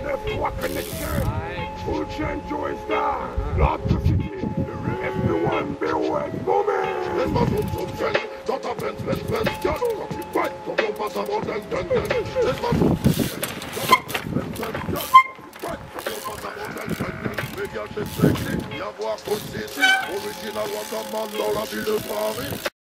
9-3 connection, full chain Joy Star, L'Atrocity, everyone be awake, moment. Laisse-moi zoom celle, dans ta Benz, quand tu fight, ton gros passe avant dun. Laisse-moi zoom celle, dans ta Benz, quand tu fight, ton gros passe avant dun. Méga chez Sexy, y'a voir Code City, original Wakaman dans la ville de Paris.